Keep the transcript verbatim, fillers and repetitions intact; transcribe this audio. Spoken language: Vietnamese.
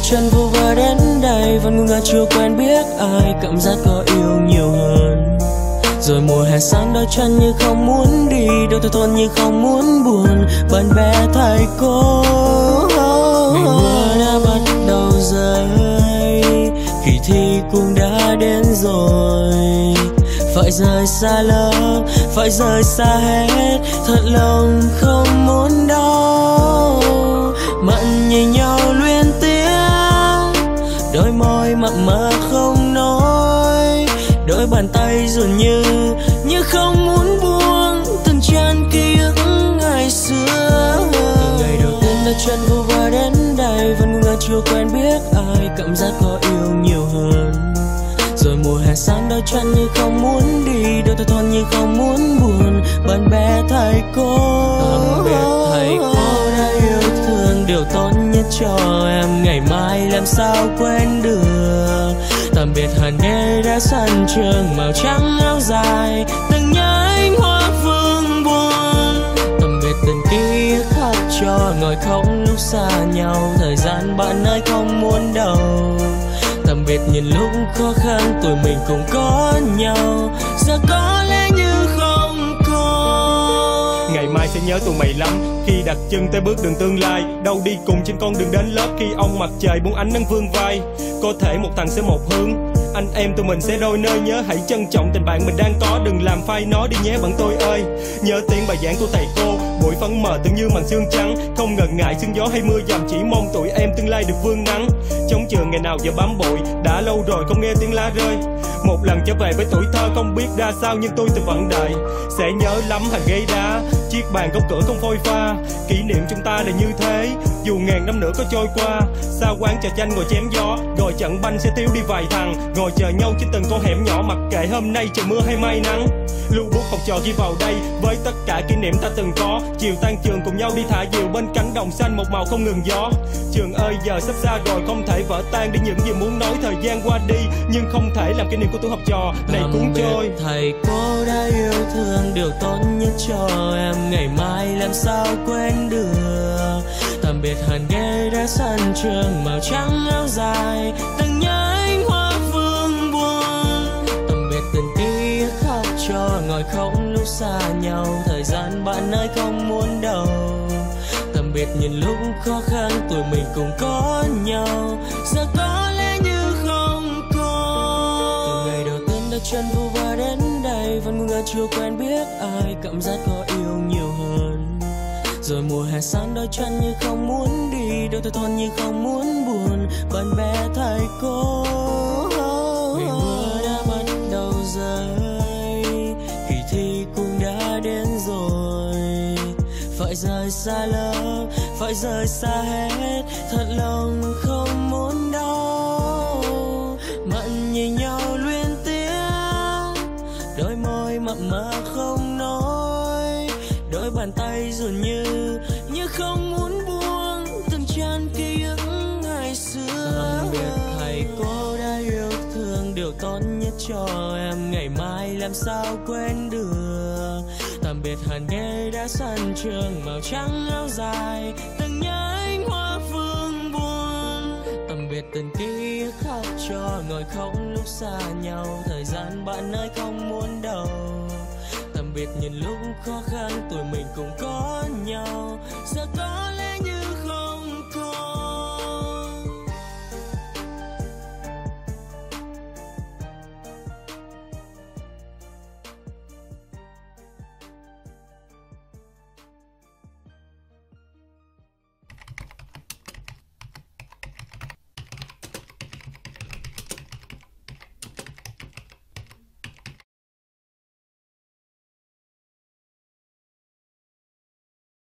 chân vô vơ đến đây, vẫn ngu ngơ chưa quen biết ai, cảm giác có yêu nhiều hơn. Rồi mùa hè sáng đôi chân như không muốn đi, đôi tay thôn như không muốn buồn. Bạn bè thầy cô, ngày mưa đã bắt đầu rơi, kỳ thi cũng đã đến rồi. Phải rời xa lớp, phải rời xa hết, thật lòng không muốn đâu. Mặn nhìn nhau luyến tiếc, đôi môi mặn mờ không nói, đôi bàn tay dường như như không muốn buông từng tràn ký ức ngày xưa. Từ ngày đầu tiên ta chân vô vơ đến đây, vẫn ngu ngơ chưa quen biết ai, cảm giác có yêu nhiều hơn. Rồi mùa hè sáng đôi chân như không muốn đi, đôi tay thon như không muốn buồn. Bạn bè thầy cô, bạn bè thầy cô đã yêu thương điều tốt nhất cho em, ngày mai làm sao quên được. Tạm biệt hẳn đê đã sân trường màu trắng áo dài, từng nhớ ánh hoa phương buồn. Tạm biệt từng ký ức khóc cho ngồi khóc lúc xa nhau, thời gian bạn ơi không muốn đâu. Tạm biệt nhìn lúc khó khăn tụi mình cùng có nhau, giờ có lẽ như không có. Ngày mai sẽ nhớ tụi mày lắm khi đặt chân tới bước đường tương lai, đâu đi cùng trên con đường đến lớp khi ông mặt trời buông ánh nắng vương vai. Có thể một thằng sẽ một hướng, anh em tụi mình sẽ đôi nơi, nhớ hãy trân trọng tình bạn mình đang có, đừng làm phai nó đi nhé bạn tôi ơi. Nhớ tiếng bài giảng của thầy cô, buổi phấn mờ tưởng như màn sương trắng, không ngần ngại sương gió hay mưa dầm, chỉ mong tụi em tương lai được vương nắng. Trong trường ngày nào giờ bám bụi, đã lâu rồi không nghe tiếng lá rơi. Một lần trở về với tuổi thơ không biết ra sao, nhưng tôi tự vẫn đợi. Sẽ nhớ lắm hàng ghế đá, chiếc bàn góc cửa không phôi pha, kỷ niệm chúng ta là như thế. Dù ngàn năm nữa có trôi qua, xa quán trà chanh ngồi chém gió, rồi trận banh sẽ thiếu đi vài thằng, ngồi chờ nhau trên từng con hẻm nhỏ, mặc kệ hôm nay trời mưa hay may nắng. Lưu bút học trò ghi vào đây với tất cả kỷ niệm ta từng có, chiều tan trường cùng nhau đi thả diều bên cánh đồng xanh một màu không ngừng gió. Trường ơi giờ sắp xa rồi, không thể vỡ tan đi những gì muốn nói, thời gian qua đi nhưng không thể làm kỷ niệm của tuổi học trò này cuốn trôi. Thầy cô đã yêu thương điều tốt nhất cho em, ngày mai làm sao quên được. Tạm biệt hẳn ghế đã sân trường màu trắng áo dài, từng nhớ ánh hoa phương buồn. Tạm biệt từng ký ức khóc cho ngồi khóc lúc xa nhau, thời gian bạn ơi không muốn đâu. Tạm biệt nhìn lúc khó khăn tụi mình cùng có nhau, giờ có lẽ như không có. Từ ngày đầu tiên đã chân vô vơ đến đây, vẫn ngu ngơ chưa quen biết ai, cảm giác có yêu nhiều hơn. Rồi mùa hè sáng đôi chân như không muốn đi, đôi tay thon như không muốn buồn. Bạn bè thầy cô, ngày mưa đã bắt đầu rơi, kỳ thi cũng đã đến rồi. Phải rời xa lớp, phải rời xa hết, thật lòng không muốn đâu. Mặn nhìn nhau luyến tiếc, đôi môi mặn mờ không nói, đôi bàn tay dường như như không muốn buông từng tràn ký ức ngày xưa. Tạm biệt thầy cô đã yêu thương điều tốt nhất cho em, ngày mai làm sao quên được. Tạm biệt hẳn ghế đã sân trường màu trắng áo dài, từng nhớ ánh hoa phương buồn. Tạm biệt từng ký ức khóc cho ngồi khóc lúc xa nhau, thời gian bạn ơi không muốn đâu. Tạm biệt nhìn lúc khó khăn tụi mình cùng có